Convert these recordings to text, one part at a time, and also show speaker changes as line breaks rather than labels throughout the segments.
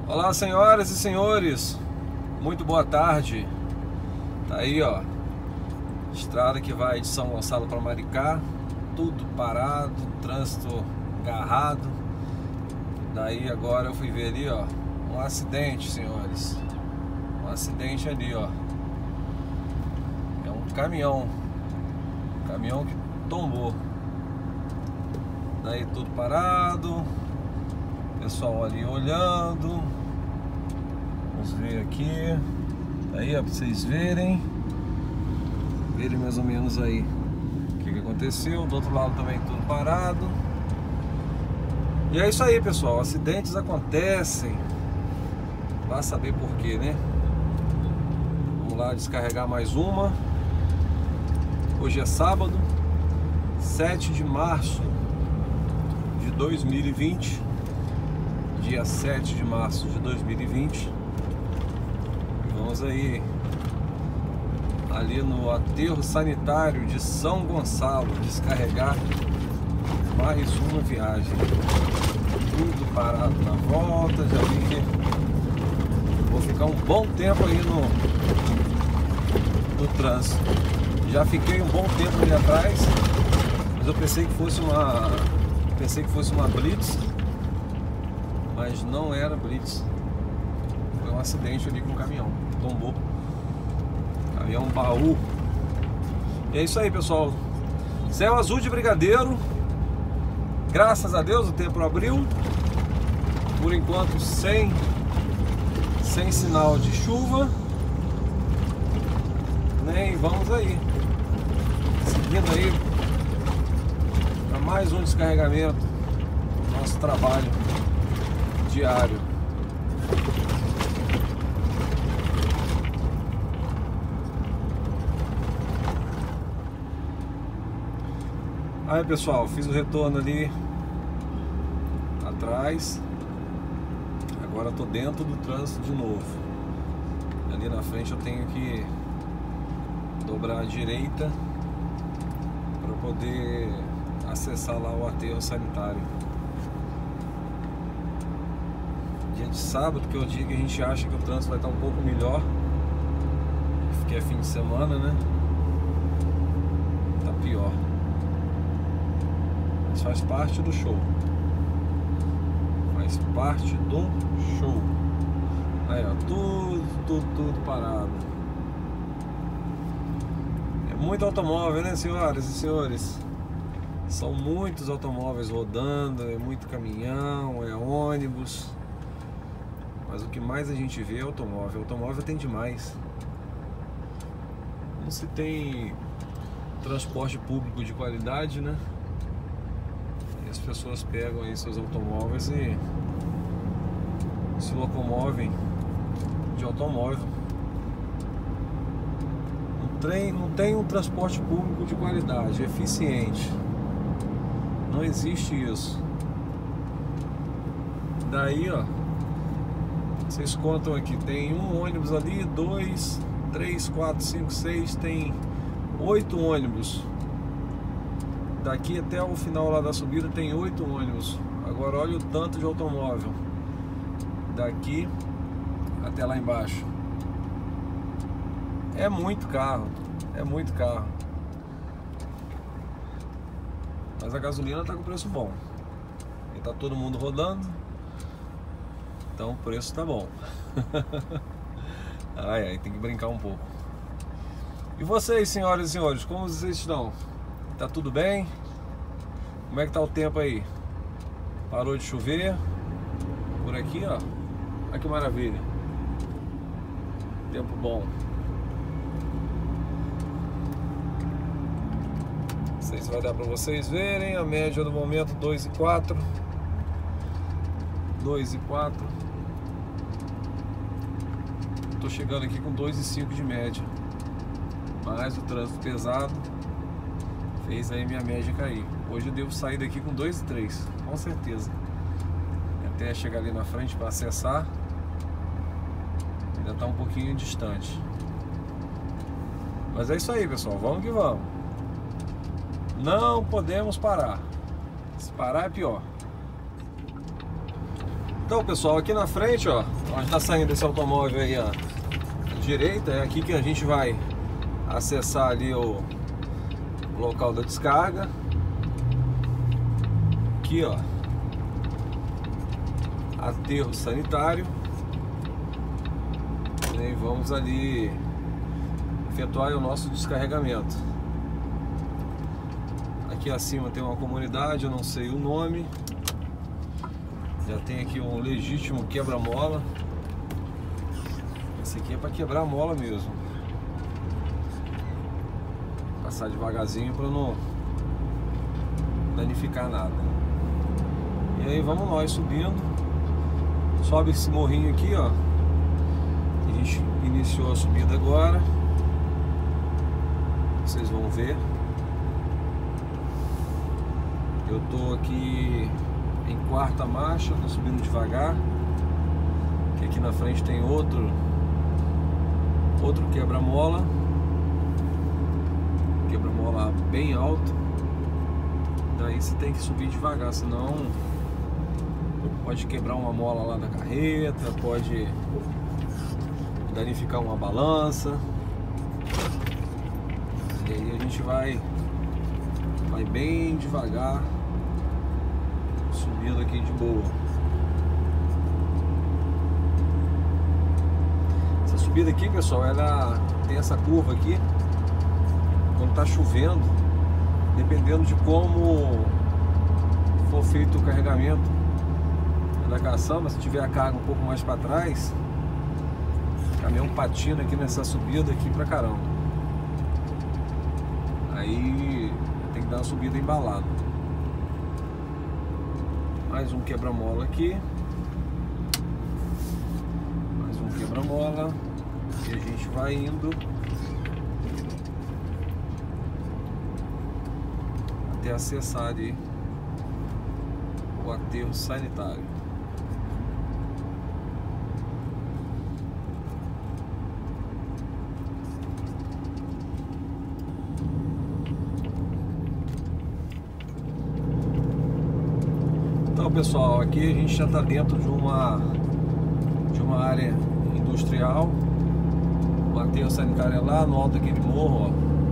Olá, senhoras e senhores, muito boa tarde. Tá aí, ó, estrada que vai de São Gonçalo para Maricá, tudo parado, trânsito agarrado. Daí agora eu fui ver ali, ó, um acidente, senhores. Um acidente ali, ó. É um caminhão que tombou. Daí tudo parado, pessoal ali olhando. Vamos ver aqui. Aí, ó, pra vocês verem mais ou menos aí o que aconteceu. Do outro lado também tudo parado. E é isso aí, pessoal. Acidentes acontecem. Vai saber por quê, né? Vamos lá descarregar mais uma. Hoje é sábado, 7 de março de 2020. Dia 7 de março de 2020. Vamos aí ali no aterro sanitário de São Gonçalo descarregar mais uma viagem. Tudo parado na volta. Já vi que vou ficar um bom tempo aí no trânsito. Já fiquei um bom tempo ali atrás, mas eu pensei que fosse uma blitz, mas não era blitz. Foi um acidente ali com o caminhão, tombou. Caminhão baú. E é isso aí, pessoal. Céu azul de brigadeiro. Graças a Deus o tempo abriu. Por enquanto sem sinal de chuva. Nem vamos aí. Seguindo aí para mais um descarregamento do nosso trabalho diário. Aí, pessoal, fiz o retorno ali atrás. Agora estou dentro do trânsito de novo. Ali na frente eu tenho que dobrar à direita para poder acessar lá o aterro sanitário. Dia de sábado, que é o dia que a gente acha que o trânsito vai estar um pouco melhor, porque é fim de semana, né? Tá pior. Mas faz parte do show. Faz parte do show. Aí, ó, tudo parado. É muito automóvel, né, senhoras e senhores? São muitos automóveis rodando, é muito caminhão, é ônibus. Mas o que mais a gente vê é automóvel. Automóvel tem demais. Não se tem transporte público de qualidade, né? E as pessoas pegam aí seus automóveis e se locomovem de automóvel. Não tem um transporte público de qualidade, eficiente. Não existe isso. Daí, ó, vocês contam aqui, tem um ônibus ali, 2, 3, 4, 5, 6, tem 8 ônibus. Daqui até o final lá da subida tem 8 ônibus. Agora olha o tanto de automóvel. Daqui até lá embaixo. É muito carro. É muito carro. Mas a gasolina tá com preço bom. E tá todo mundo rodando. Então o preço tá bom. Ai, tem que brincar um pouco. E vocês, senhoras e senhores, como vocês estão? Tá tudo bem? Como é que tá o tempo aí? Parou de chover? Por aqui, ó. Olha que maravilha. Tempo bom. Não sei se vai dar pra vocês verem. A média do momento 2,4. 2,4. Tô chegando aqui com 2,5 de média. Mas o trânsito pesado fez aí minha média cair. Hoje eu devo sair daqui com 2,3, com certeza. Até chegar ali na frente para acessar, ainda tá um pouquinho distante. Mas é isso aí, pessoal, vamos que vamos. Não podemos parar. Se parar é pior. Então, pessoal, aqui na frente, ó, onde está saindo esse automóvel aí, ó, à direita, é aqui que a gente vai acessar ali o local da descarga. Aqui, ó, aterro sanitário. E vamos ali efetuar o nosso descarregamento. Aqui acima tem uma comunidade, eu não sei o nome. Já tem aqui um legítimo quebra-mola. Esse aqui é para quebrar a mola mesmo. Passar devagarzinho para não danificar nada. E aí vamos nós subindo. Sobe esse morrinho aqui, ó. A gente iniciou a subida agora. Vocês vão ver. Eu tô aqui em quarta marcha, tô subindo devagar. Que aqui na frente tem outro quebra-mola. Quebra-mola bem alto. Daí você tem que subir devagar, senão pode quebrar uma mola lá da carreta, pode danificar uma balança. E aí a gente vai bem devagar, subindo aqui de boa. Essa subida aqui, pessoal, ela tem essa curva aqui. Quando tá chovendo, dependendo de como for feito o carregamento da caçamba, se tiver a carga um pouco mais para trás, o caminhão patina aqui nessa subida aqui pra caramba. Aí tem que dar uma subida embalada. Mais um quebra-mola aqui. Mais um quebra-mola. E a gente vai indo até acessar ali o aterro sanitário. Então, pessoal, aqui a gente já está dentro de uma área industrial. O aterro sanitário é lá no alto daquele morro,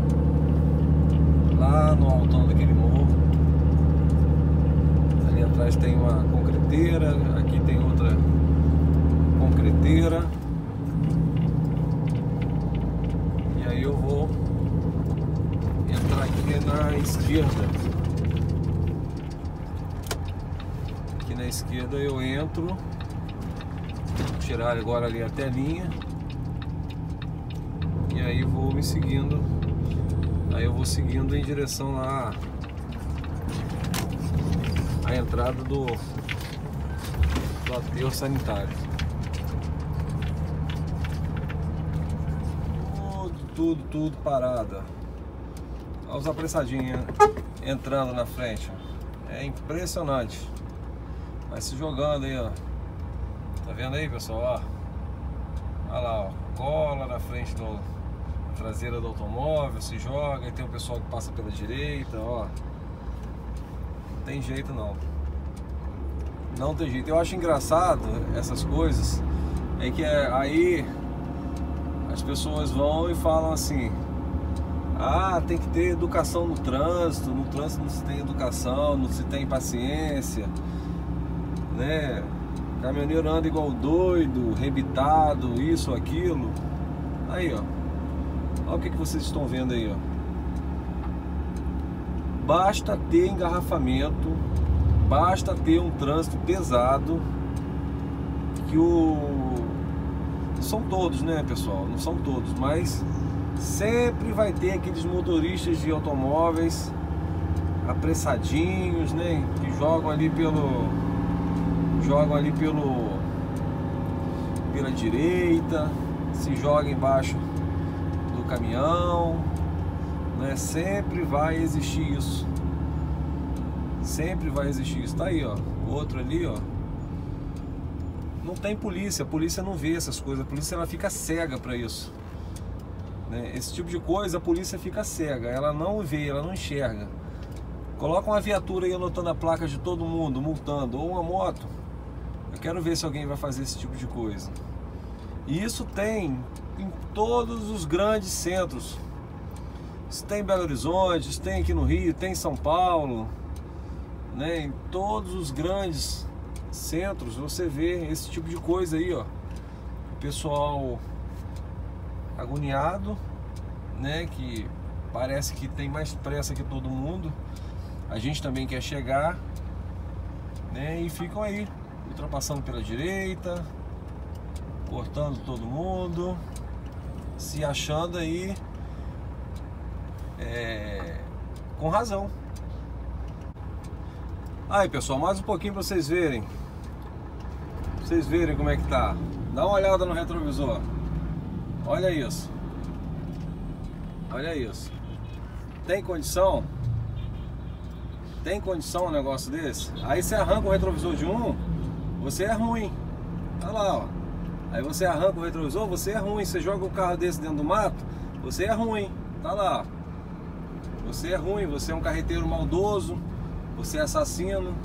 ó. Lá no altão daquele morro. Ali atrás tem uma concreteira, aqui tem outra concreteira. E aí eu vou entrar aqui na esquerda. Aqui na esquerda eu entro. Vou tirar agora ali a telinha. E aí vou me seguindo. Aí eu vou seguindo em direção lá à entrada do aterro sanitário. Tudo parado. Olha os apressadinhos entrando na frente. É impressionante. Vai se jogando aí, ó. Tá vendo aí, pessoal? Ó. Olha lá, ó. Cola na frente da traseira do automóvel, se joga. Aí tem o pessoal que passa pela direita, ó. Não tem jeito não. Não tem jeito. Eu acho engraçado essas coisas. É que aí as pessoas vão e falam assim: ah, tem que ter educação no trânsito não se tem educação, não se tem paciência, né? Caminhoneiro anda igual doido, rebitado, isso, aquilo. Aí, ó. Olha o que vocês estão vendo aí, ó. Basta ter engarrafamento, basta ter um trânsito pesado, que não são todos, né, pessoal? Não são todos, mas sempre vai ter aqueles motoristas de automóveis apressadinhos, né? Que jogam ali pela direita, se joga embaixo do caminhão, né? Sempre vai existir isso. Sempre vai existir isso. Tá aí, ó. O outro ali, ó. Não tem polícia. A polícia não vê essas coisas. A polícia, ela fica cega para isso, né? Esse tipo de coisa a polícia fica cega. Ela não vê, ela não enxerga. Coloca uma viatura aí anotando a placa de todo mundo, multando, ou uma moto. Eu quero ver se alguém vai fazer esse tipo de coisa. E isso tem em todos os grandes centros. Isso tem em Belo Horizonte, isso tem aqui no Rio, tem em São Paulo, né? Em todos os grandes centros você vê esse tipo de coisa aí, ó. O pessoal agoniado, né? Que parece que tem mais pressa que todo mundo. A gente também quer chegar, né? E ficam aí ultrapassando pela direita, cortando todo mundo, se achando aí com razão. Aí, pessoal, mais um pouquinho para vocês verem. Pra vocês verem como é que tá. Dá uma olhada no retrovisor. Olha isso. Olha isso. Tem condição? Tem condição um negócio desse? Aí você arranca o retrovisor de um, você é ruim. Olha lá, ó. Aí você arranca o retrovisor, você é ruim. Você joga um carro desse dentro do mato, você é ruim. Tá lá. Você é ruim, você é um carreteiro maldoso, você é assassino.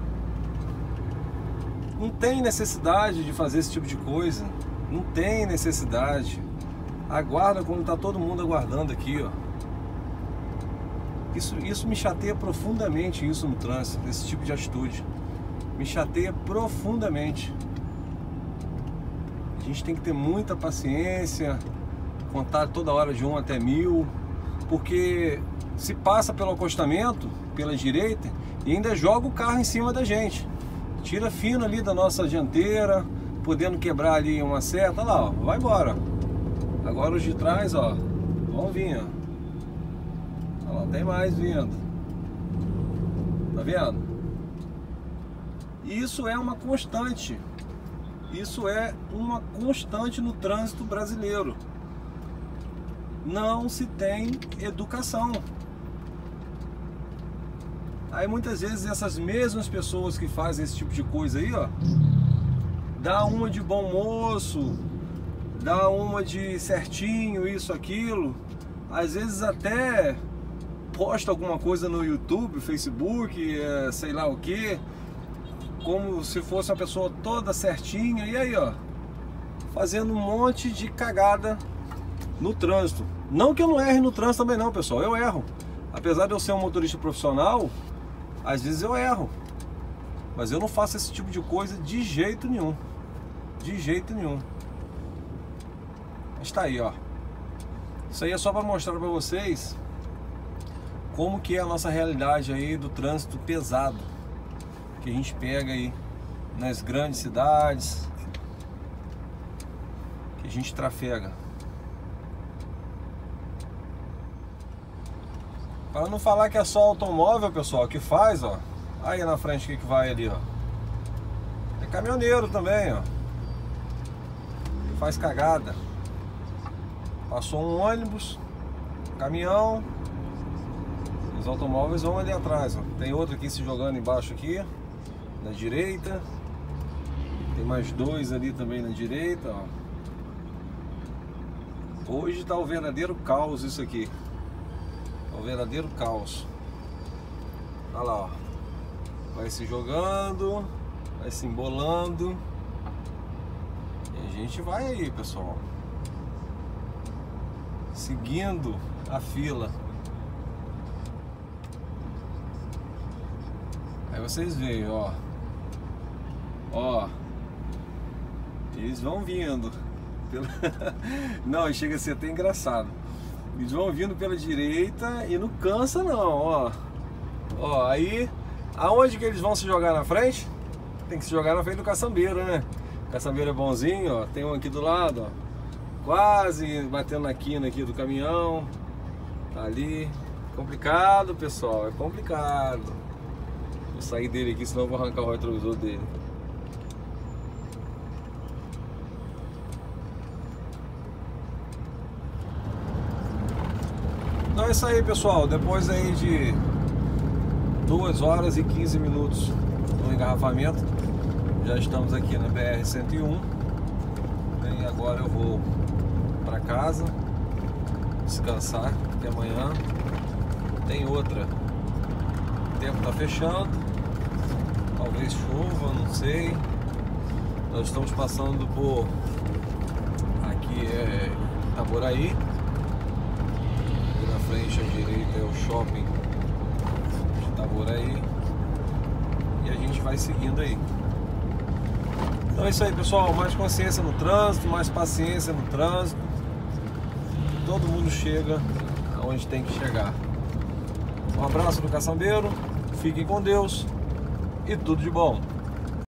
Não tem necessidade de fazer esse tipo de coisa. Não tem necessidade. Aguarda como tá todo mundo aguardando aqui, ó. Isso me chateia profundamente, isso no trânsito, esse tipo de atitude. Me chateia profundamente. A gente tem que ter muita paciência, contar toda hora de 1 até 1000, porque se passa pelo acostamento, pela direita, e ainda joga o carro em cima da gente. Tira fino ali da nossa dianteira, podendo quebrar ali uma seta. Olha lá, ó, vai embora. Agora os de trás, ó, vão vir, ó. Olha lá, tem mais vindo. Tá vendo? Isso é uma constante. Isso é uma constante no trânsito brasileiro. Não se tem educação. Aí muitas vezes essas mesmas pessoas que fazem esse tipo de coisa aí, ó, dá uma de bom moço, dá uma de certinho, isso, aquilo. Às vezes até posta alguma coisa no YouTube, Facebook, sei lá o que, como se fosse uma pessoa toda certinha. E aí, ó, fazendo um monte de cagada no trânsito. Não que eu não erre no trânsito também não, pessoal, eu erro. Apesar de eu ser um motorista profissional, às vezes eu erro, mas eu não faço esse tipo de coisa de jeito nenhum. De jeito nenhum. Mas tá aí, ó. Isso aí é só para mostrar para vocês como que é a nossa realidade aí do trânsito pesado que a gente pega aí nas grandes cidades, que a gente trafega. Para não falar que é só automóvel, pessoal, que faz, ó. Aí na frente o que vai ali, ó. É caminhoneiro também, ó. Que faz cagada. Passou um ônibus, caminhão, os automóveis vão ali atrás, ó. Tem outro aqui se jogando embaixo aqui, na direita. Tem mais dois ali também na direita, ó. Hoje tá o verdadeiro caos isso aqui. O verdadeiro caos. Olha lá, ó. Vai se jogando, vai se embolando. E a gente vai aí, pessoal, seguindo a fila. Aí vocês veem, ó. Ó. Eles vão vindo pela... Não, chega a ser até engraçado. Eles vão vindo pela direita e não cansa não, ó. Ó, aí aonde que eles vão se jogar na frente? Tem que se jogar na frente do caçambeiro, né? O caçambeiro é bonzinho, ó. Tem um aqui do lado, ó. Quase batendo na quina aqui do caminhão. Tá ali. Complicado, pessoal, é complicado. Vou sair dele aqui, senão eu vou arrancar o retrovisor dele. Então é isso aí, pessoal. Depois aí de 2 horas e 15 minutos no engarrafamento, já estamos aqui na BR-101. E agora eu vou para casa descansar, porque amanhã tem outra. O tempo tá fechando, talvez chova, não sei. Nós estamos passando por aqui é Itaboraí. Aqui na frente à direita é o shopping de Itaboraí. E a gente vai seguindo aí. Então é isso aí, pessoal. Mais consciência no trânsito, mais paciência no trânsito. Todo mundo chega aonde tem que chegar. Um abraço do caçambeiro. Fiquem com Deus e tudo de bom.